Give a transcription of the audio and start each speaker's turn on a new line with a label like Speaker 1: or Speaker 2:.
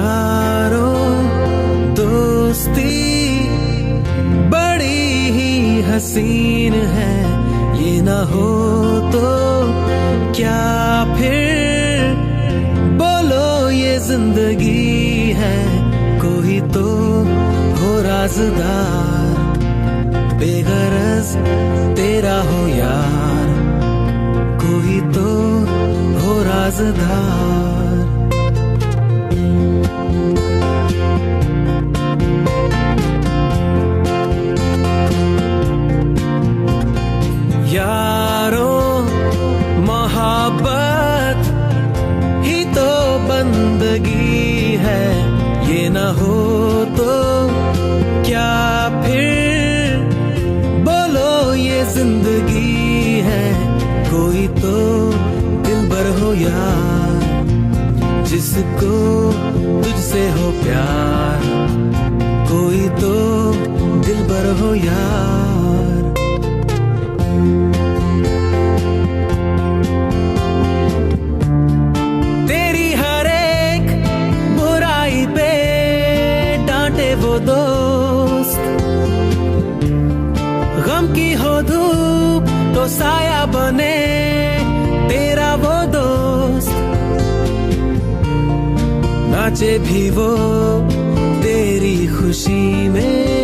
Speaker 1: यारों दोस्ती बड़ी ही हसीन है, ये ना हो तो क्या फिर बोलो ये जिंदगी है। कोई तो हो राज़दार, बेगरज तेरा हो यार, कोई तो हो राज़दार। यारों मोहब्बत ही तो बंदगी है, ये ना हो तो क्या फिर बोलो ये जिंदगी है। कोई तो दिलबर हो यार, जिसको तुझसे हो प्यार, कोई तो दिलबर हो यार। तेरी हर एक बुराई पे डांटे वो दोस्त, गम की हो धूप तो साया बने तेरा वो दोस्त, नाचे भी वो तेरी खुशी में।